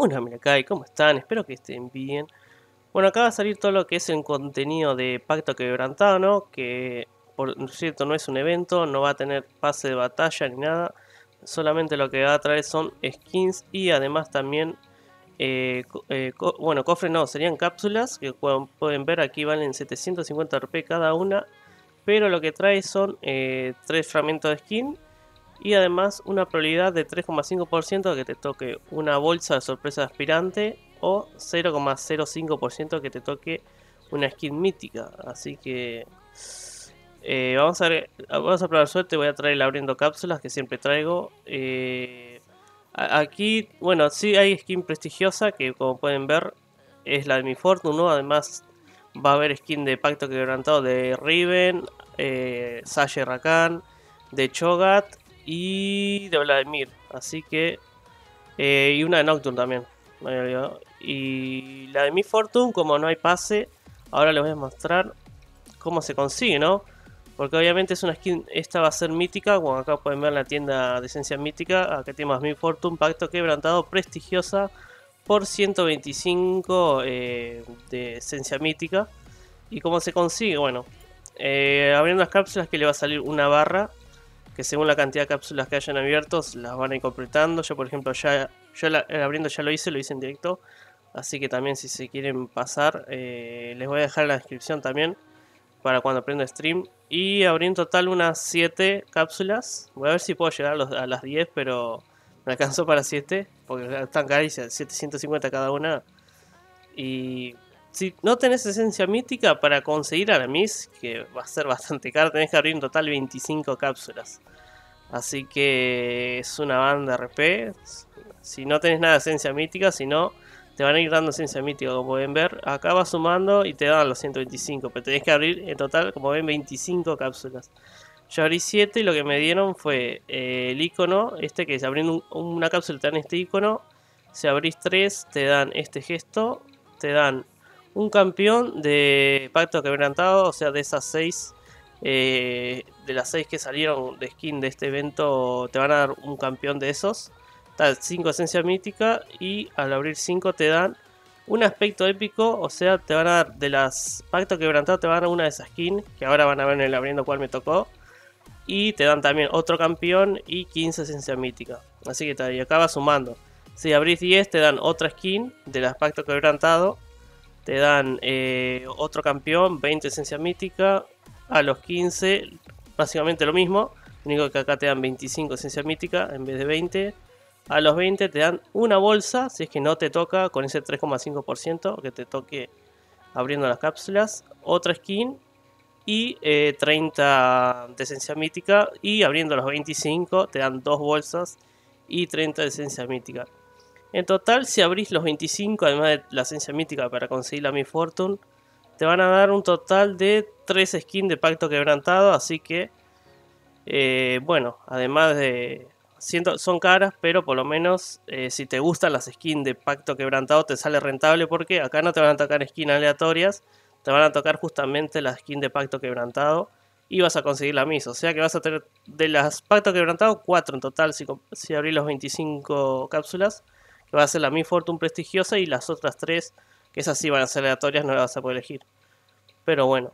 Hola Mirakai, ¿cómo están? Espero que estén bien. Bueno, acá va a salir todo lo que es el contenido de Pacto Quebrantado, ¿no? Que por cierto no es un evento, no va a tener pase de batalla ni nada. Solamente lo que va a traer son skins y además también, bueno, cofres no, serían cápsulas que pueden ver aquí valen 750 RP cada una. Pero lo que trae son 3 fragmentos de skin y además una probabilidad de 3,5% de que te toque una bolsa de sorpresa aspirante o 0,05% que te toque una skin mítica. Así que vamos a probar suerte. Voy a traer el abriendo cápsulas que siempre traigo. Aquí, bueno, sí hay skin prestigiosa que como pueden ver es la de mi Fortune, ¿no? Además va a haber skin de Pacto Quebrantado de Riven, Sasha Rakan, de Cho'Gath y de Vladimir. Así que... y una de Nocturne también. Me había olvidado. Y la de Mi Fortune, como no hay pase, ahora les voy a mostrar cómo se consigue, ¿no? Porque obviamente es una skin, esta va a ser mítica, como acá pueden ver en la tienda de esencia mítica. Acá tenemos Mi Fortune, Pacto Quebrantado, prestigiosa, por 125 de esencia mítica. ¿Y cómo se consigue? Bueno, abriendo las cápsulas que le va a salir una barra que según la cantidad de cápsulas que hayan abiertos las van a ir completando. Yo por ejemplo abriendo ya lo hice en directo, así que también si se quieren pasar les voy a dejar en la descripción también para cuando prenda stream. Y abrí en total unas 7 cápsulas, voy a ver si puedo llegar a las 10, pero me alcanzó para 7 porque están carísimas, 750 cada una. Y si no tenés esencia mítica para conseguir a la Miss, que va a ser bastante caro, tenés que abrir en total 25 cápsulas. Así que es una banda RP. Si no tenés nada de esencia mítica, si no, te van a ir dando esencia mítica. Como pueden ver, acá va sumando y te dan los 125. Pero tenés que abrir en total, como ven, 25 cápsulas. Yo abrí 7 y lo que me dieron fue el icono. Este que es abriendo una cápsula te dan este icono. Si abrís 3 te dan este gesto. Te dan un campeón de Pacto Quebrantado. O sea, de esas 6 de las 6 que salieron de skin de este evento te van a dar un campeón de esos. 5 esencia mítica y al abrir 5 te dan un aspecto épico. O sea, te van a dar de las Pacto Quebrantado, te van a dar una de esas skins que ahora van a ver en el abriendo cuál me tocó. Y te dan también otro campeón y 15 esencia mítica. Así que acá va sumando. Si abrís 10 te dan otra skin de las Pacto Quebrantado. Te dan otro campeón, 20 esencia mítica. A los 15 básicamente lo mismo. Lo único que acá te dan 25 esencia mítica en vez de 20. A los 20 te dan una bolsa, si es que no te toca con ese 3,5% que te toque abriendo las cápsulas. Otra skin y 30 de esencia mítica. Y abriendo los 25 te dan 2 bolsas y 30 de esencia mítica. En total, si abrís los 25, además de la esencia mítica para conseguir la Mi Fortune, te van a dar un total de 3 skins de Pacto Quebrantado. Así que, bueno, además de... son caras, pero por lo menos si te gustan las skins de Pacto Quebrantado te sale rentable, porque acá no te van a tocar skins aleatorias, te van a tocar justamente las skins de Pacto Quebrantado y vas a conseguir la misma. O sea que vas a tener de las Pacto Quebrantado 4 en total si abrís los 25 cápsulas, que va a ser la Mi Fortune prestigiosa, y las otras 3 que esas sí van a ser aleatorias, no las vas a poder elegir. Pero bueno,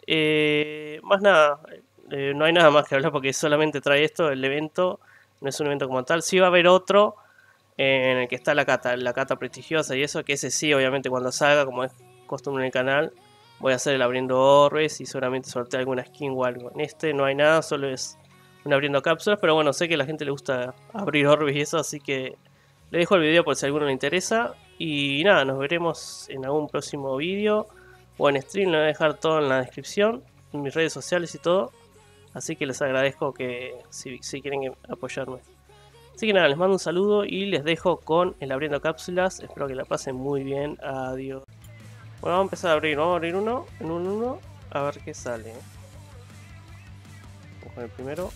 más nada, no hay nada más que hablar porque solamente trae esto. El evento no es un evento como tal. Sí va a haber otro en el que está la cata prestigiosa y eso, que ese sí, obviamente cuando salga, como es costumbre en el canal, voy a hacer el abriendo orbes y seguramente sortear alguna skin o algo. En este no hay nada, solo es un abriendo cápsulas, pero bueno, sé que a la gente le gusta abrir orbes y eso, así que le dejo el video por si a alguno le interesa. Y nada, nos veremos en algún próximo vídeo o en stream. Le voy a dejar todo en la descripción, en mis redes sociales y todo. Así que les agradezco que si quieren apoyarme. Así que nada, les mando un saludo y les dejo con el abriendo cápsulas. Espero que la pasen muy bien. Adiós. Bueno, vamos a empezar a abrir. Vamos a abrir uno en uno. A ver qué sale. Vamos con el primero.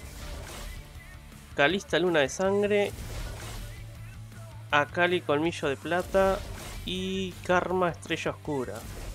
Calista Luna de Sangre. Akali Colmillo de Plata. Y Karma Estrella Oscura.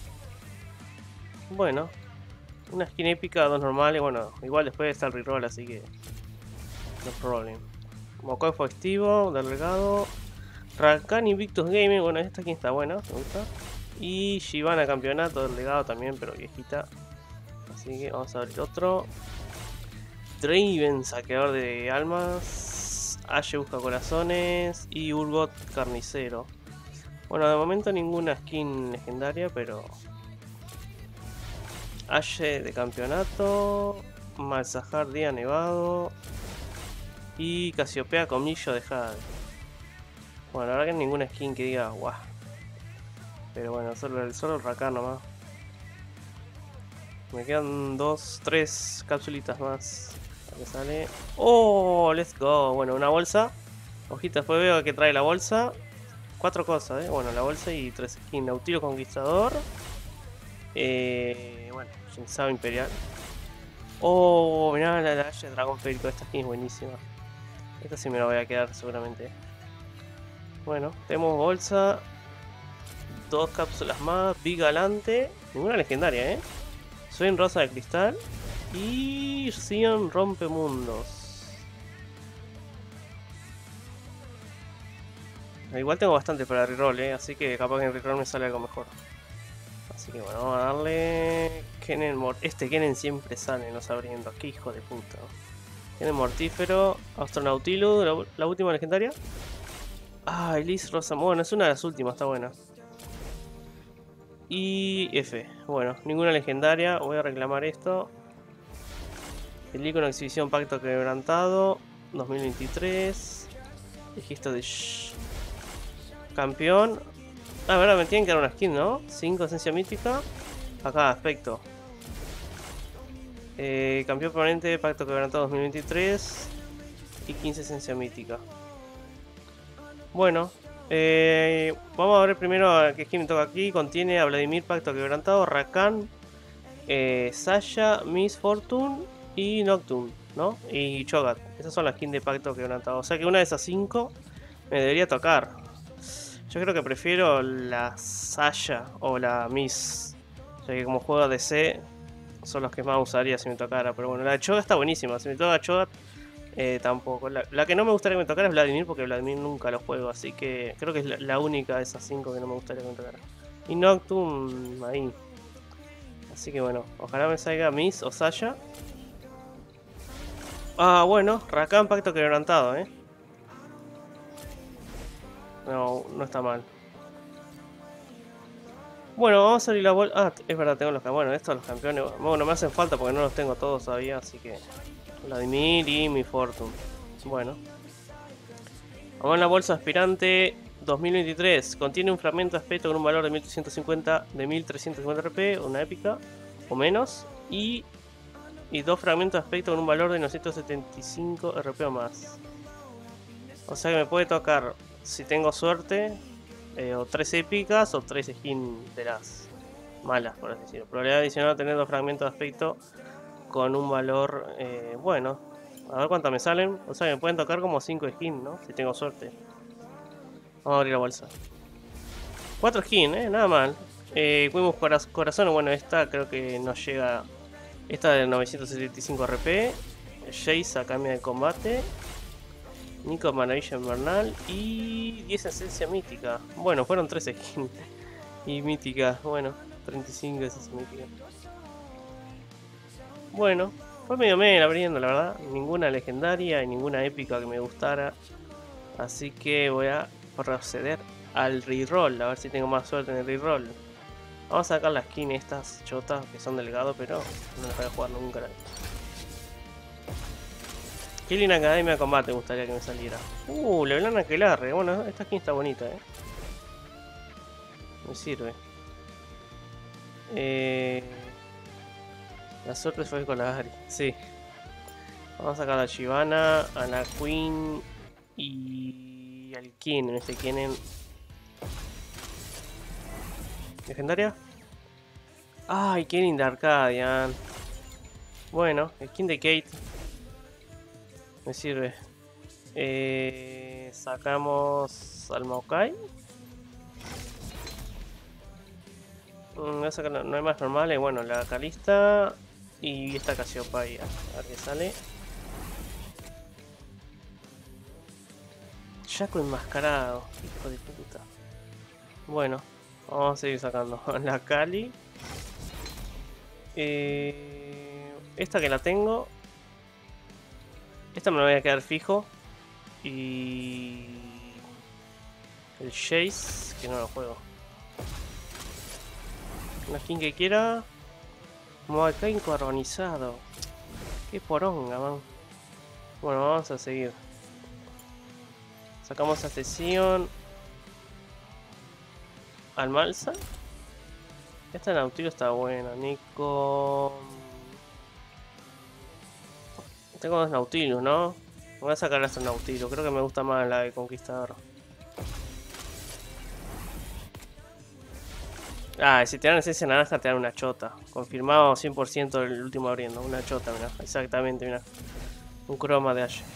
Bueno, una skin épica, 2 normales. Bueno, igual después está el reroll, así que no problem. Mokoi fue activo, delegado. Rakan Invictus Gaming, bueno, esta skin está buena, me gusta. Y Shyvana campeonato del legado también, pero viejita. Así que vamos a abrir otro. Draven, saqueador de almas. Ashe busca corazones. Y Urgot carnicero. Bueno, de momento ninguna skin legendaria, pero... Ashe de campeonato. Malzahar día nevado. Y Casiopea colmillo de Jade. Bueno, la verdad que ninguna skin que diga guau. Pero bueno, solo el Rakan nomás. Me quedan 2, 3 capsulitas más. A que sale. ¡Oh! ¡Let's go! Bueno, una bolsa. Ojita, después veo que trae la bolsa. 4 cosas, Bueno, la bolsa y 3 skins. Nautilus Conquistador. Bueno, Shinzao Imperial. ¡Oh! Mirá la Ashe Dragón Férico. Esta skin es buenísima. Esta sí me la voy a quedar seguramente. Bueno, tenemos bolsa. 2 cápsulas más. Big Galante. Ninguna legendaria, Soy en Rosa de Cristal. Y Sion Rompemundos. Igual tengo bastante para reroll, así que capaz que en reroll me sale algo mejor. Así que bueno, vamos a darle... Este Kennen siempre sale en los abriendo. Qué hijo de puta. Kennen Mortífero. Astronautilus, la última legendaria. Ah, Elise Rosa. Bueno, es una de las últimas, está buena. Y F. Bueno, ninguna legendaria. Voy a reclamar esto. El icono de exhibición Pacto Quebrantado 2023. Registro de campeón. Ah, verdad, me tienen que dar una skin, ¿no? 5 esencia mítica. Acá, aspecto. Campeón permanente Pacto Quebrantado 2023. Y 15 esencia mítica. Bueno. Vamos a ver primero a qué skin me toca aquí. Contiene a Vladimir Pacto Quebrantado, Rakan, Sasha, Miss Fortune y Nocturne, ¿no? Y Cho'Gath. Esas son las skins de Pacto Quebrantado. O sea que una de esas 5 me debería tocar. Yo creo que prefiero la Sasha o la Miss. O sea que como juego DC son los que más usaría si me tocara. Pero bueno, la de Cho'Gath está buenísima. Si me toca Cho'Gath, tampoco. La que no me gustaría que me tocara es Vladimir, porque Vladimir nunca lo juego. Así que creo que es la única de esas 5 que no me gustaría que me tocara. Y Nocturne ahí. Así que bueno, ojalá me salga Miss o Sasha. Ah, bueno, Rakan Pacto Quebrantado, No, no está mal. Bueno, vamos a abrir la bolsa. Ah, es verdad, tengo los campeones. Bueno, estos los campeones. Bueno, me hacen falta porque no los tengo todos todavía, así que... Vladimir y mi Fortune. Bueno. Vamos a la bolsa aspirante 2023. Contiene un fragmento de aspecto con un valor de 1350 RP, una épica o menos. Y 2 fragmentos de aspecto con un valor de 975 RP o más. O sea que me puede tocar, si tengo suerte, o 3 épicas o 3 skins de las malas, por así decirlo. Probabilidad adicional a tener 2 fragmentos de aspecto con un valor bueno. A ver cuántas me salen. O sea, me pueden tocar como 5 skins, ¿no? Si tengo suerte. Vamos a abrir la bolsa. 4 skins, nada mal. Fuimos corazón. Bueno, esta creo que nos llega. Esta de 975 RP. Jace a cambio de combate. Nico Maravilla Invernal. Y 10 esencia mítica. Bueno, fueron 3 skins. Y mítica. Bueno, 35 esencia mítica. Bueno, fue medio abriendo, la verdad. Ninguna legendaria y ninguna épica que me gustara. Así que voy a proceder al reroll. A ver si tengo más suerte en el reroll. Vamos a sacar las skins estas chotas que son delgados, pero no las voy a jugar nunca. Killing Academia de Combate me gustaría que me saliera. Leblanc Aquelarre. Bueno, esta skin está bonita, Me sirve. La suerte fue con la Ari. Sí. Vamos a sacar a Shyvana, a la Queen y al Kennen. Este Kennen. ¿Legendaria? ¡Ay, Kennen de Arcadian! Bueno, skin de Kate. Me sirve. Sacamos al Maokai. Voy a sacar, no hay más normales. Bueno, la Kalista y esta Casiopea. A ver qué sale. Shaco enmascarado. Hijo de puta. Bueno, vamos a seguir sacando. La Kali. Esta que la tengo. Esta me la voy a quedar fijo. Y... el Jace, que no lo juego. Una skin que quiera. Moakai carbonizado. Qué poronga, man. Bueno, vamos a seguir. Sacamos a Sesión. Al Malsa. Esta Nautilus está buena. Nico. Tengo dos Nautilus, ¿no? Voy a sacar a esta Nautilus. Creo que me gusta más la de Conquistador. Ah, si te dan esencia naranja te dan una chota. Confirmado 100% el último abriendo. Una chota, mirá. Exactamente, mirá. Un croma de Ash.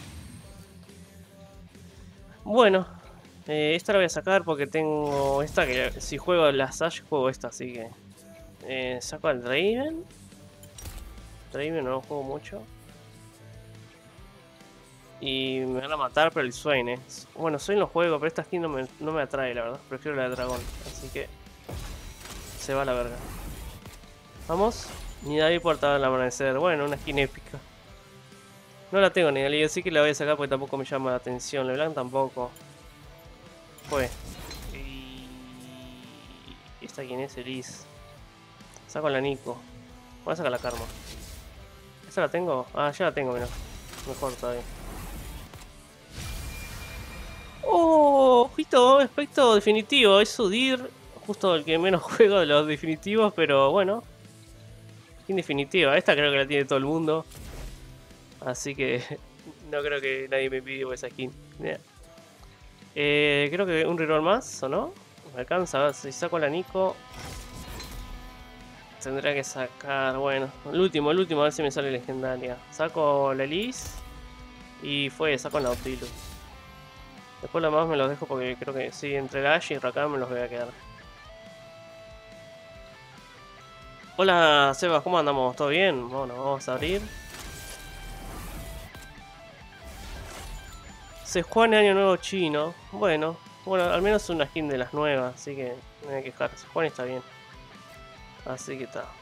Bueno. Esta la voy a sacar porque tengo esta que si juego las Ash juego esta, así que... saco al Draven. Draven no lo juego mucho. Y me van a matar, pero el Swain, Bueno, Swain lo juego, pero esta skin no me atrae, la verdad. Prefiero la de dragón. Así que... se va a la verga. Vamos. Nidalee portado al amanecer. Bueno, una skin épica. No la tengo Nidalee, así que la voy a sacar porque tampoco me llama la atención. LeBlanc tampoco. Fue. Y... ¿esta quién es? Elise. Saco la Nico. Voy a sacar la Karma. ¿Esta la tengo? Ah, ya la tengo, mira. Mejor todavía. ¡Oh! Ojito, efecto definitivo. Es Udyr. Justo el que menos juego de los definitivos, pero bueno. Skin definitiva. Esta creo que la tiene todo el mundo. Así que no creo que nadie me pida por esa skin. Yeah. Creo que un reroll más, ¿o no? Me alcanza, a ver si saco a la Nico. Tendría que sacar, bueno, el último, a ver si me sale legendaria. Saco la Elise. Y saco la Nautilus. Después lo más me los dejo porque creo que sí, entre la Ashe y Rakan me los voy a quedar. Hola Sebas, ¿cómo andamos? ¿Todo bien? Bueno, vamos a abrir. Se juega en Año Nuevo Chino. Bueno, al menos una skin de las nuevas, así que no me voy a quejar. Se juega y está bien. Así que está.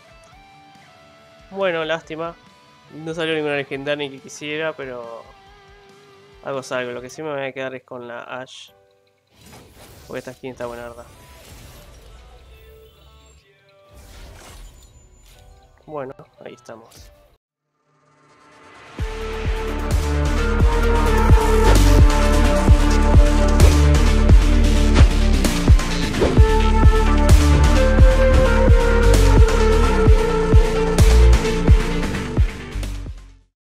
Bueno, lástima. No salió ninguna legendaria que quisiera, pero... algo salgo. Lo que sí me voy a quedar es con la Ashe. Porque esta skin está buena, ¿verdad? Bueno, ahí estamos.